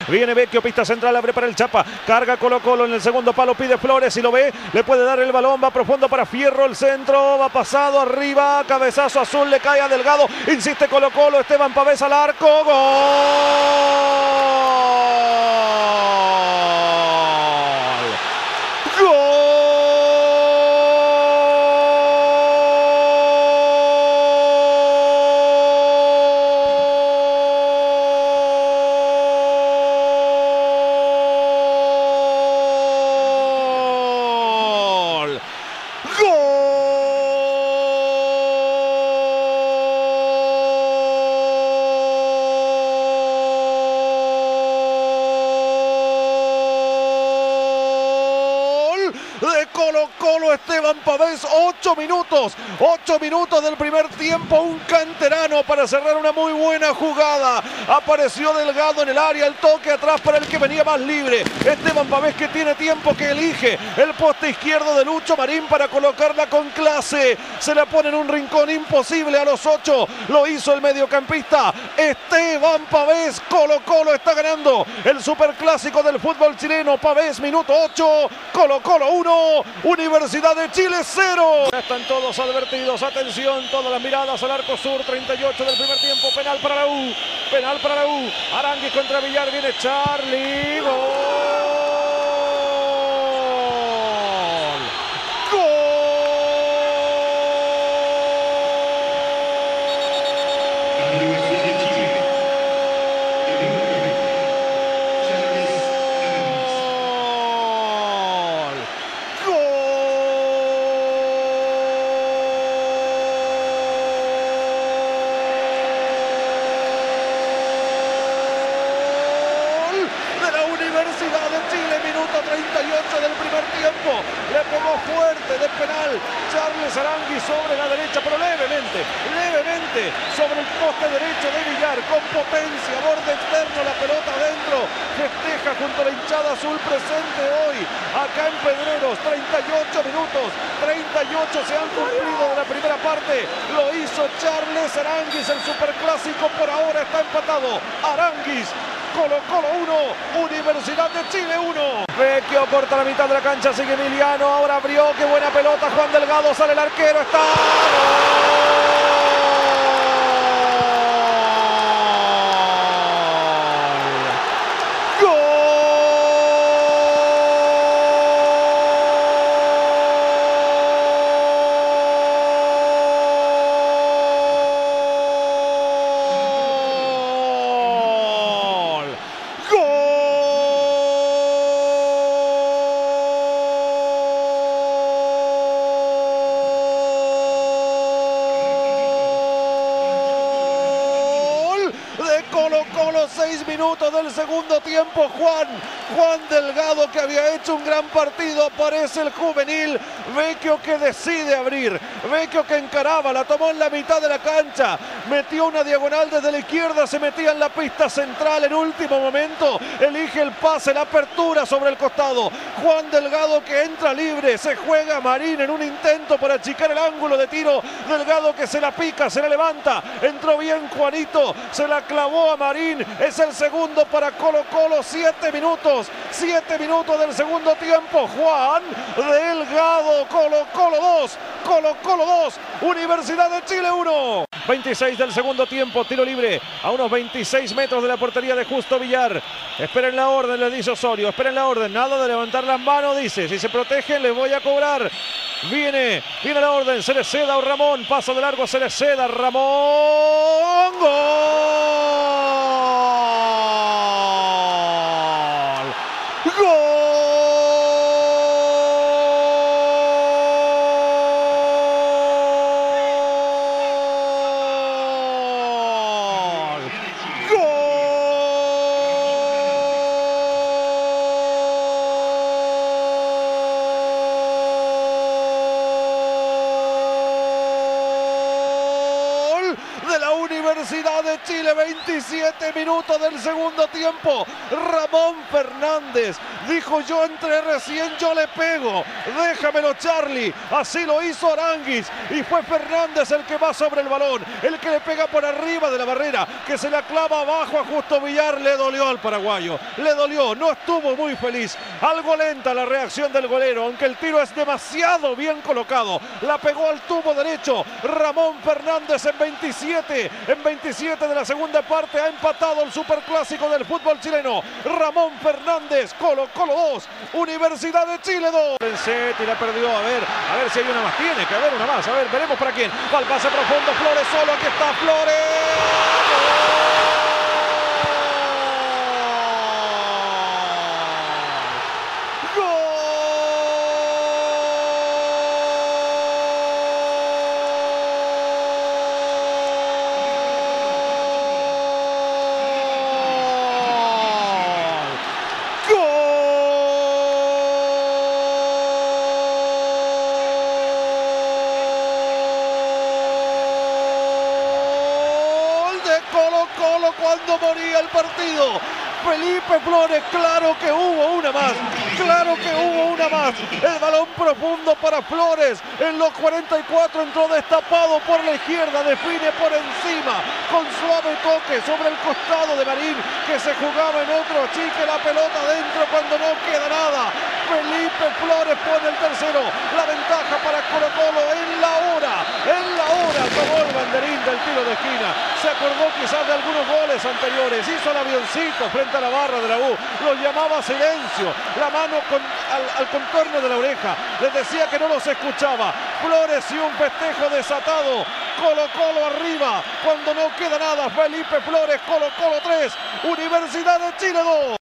Viene Vecchio, pista central, abre para el Chapa. Carga Colo Colo en el segundo palo, pide Flores y lo ve. Le puede dar el balón, va profundo para Fierro, el centro, va pasado arriba. Cabezazo azul, le cae a Delgado. Insiste Colo Colo, Esteban Pavés al arco. ¡Gol! ¡Gol! De Colo Colo, Esteban Pavés, 8 minutos del primer tiempo, un canterano para cerrar una muy buena jugada. Apareció Delgado en el área, el toque atrás para el que venía más libre. Esteban Pavés, que tiene tiempo, que elige el poste izquierdo de Lucho Marín para colocarla con clase. Se la pone en un rincón imposible a los 8. Lo hizo el mediocampista Esteban Pavés. Colo Colo está ganando el superclásico del fútbol chileno. Pavés, minuto 8. Colo Colo 1. Universidad de Chile 0. Ya están todos advertidos. Atención, todas las miradas al arco sur. 38 del primer tiempo. Penal para la U. Penal para la U. Aránguiz contra Villar. Viene Charlie. Gol. Universidad de Chile, minuto 38 del primer tiempo. Le pegó fuerte de penal Charles Aránguiz sobre la derecha, pero levemente sobre el poste derecho de Villar, con potencia, borde externo, la pelota adentro. Festeja junto a la hinchada azul presente hoy acá en Pedreros. 38 minutos, 38 se han cumplido de la primera parte. Lo hizo Charles Aránguiz. El superclásico por ahora está empatado. Aránguiz, Colo Colo 1, Universidad de Chile 1. Vecchio corta la mitad de la cancha, sigue Emiliano, ahora abrió, qué buena pelota, Juan Delgado, sale el arquero, está... Colo Colo, 6 minutos del segundo tiempo. Juan Delgado, que había hecho un gran partido, aparece el juvenil. Vecchio, que decide abrir. Vecchio, que encaraba, la tomó en la mitad de la cancha, metió una diagonal desde la izquierda, se metía en la pista central en último momento, elige el pase, la apertura sobre el costado. Juan Delgado, que entra libre, se juega Marín en un intento para achicar el ángulo de tiro. Delgado, que se la pica, se la levanta, entró bien Juanito, se la clavó a Marín. Es el segundo para Colo Colo. 7 minutos del segundo tiempo. Juan Delgado. Colo Colo 2, Colo Colo 2, Universidad de Chile 1. 26 del segundo tiempo, tiro libre a unos 26 metros de la portería de Justo Villar. Esperen la orden, le dice Osorio, esperen la orden, nada de levantar las manos, dice, si se protegen les voy a cobrar. Viene la orden, Cereceda o Ramón, pasa de largo Cereceda, Ramón, ¡gol! ¡Gol! Universidad de Chile, 27 minutos del segundo tiempo. Ramón Fernández dijo: yo entré recién, yo le pego, déjamelo Charlie. Así lo hizo Aranguis y fue Fernández el que va sobre el balón, el que le pega por arriba de la barrera, que se la clava abajo a Justo Villar. Le dolió al paraguayo, le dolió, no estuvo muy feliz. Algo lenta la reacción del golero, aunque el tiro es demasiado bien colocado. La pegó al tubo derecho. Ramón Fernández en 27 de la segunda parte ha empatado el superclásico del fútbol chileno. Ramón Fernández, Colo Colo 2, Universidad de Chile 2. El set y la perdió, a ver si hay una más, tiene que haber una más, a ver, veremos para quién. Va al pase profundo, Flores solo, aquí está Flores. Colo Colo cuando moría el partido. Felipe Flores, claro que hubo una más, claro que hubo una más. El balón profundo para Flores, en los 44 entró destapado por la izquierda, define por encima, con suave toque sobre el costado de Marín, que se jugaba en otro achique, la pelota dentro cuando no queda nada. Felipe Flores pone el tercero, la ventaja para Colo Colo en la hora, tomó el banderín del tiro de esquina, se acordó quizás de algunos goles anteriores, hizo el avioncito frente a la barra de la U, lo llamaba silencio, la mano al contorno de la oreja, les decía que no los escuchaba. Flores y un festejo desatado. Colo Colo arriba, cuando no queda nada. Felipe Flores, Colo Colo 3, Universidad de Chile 2.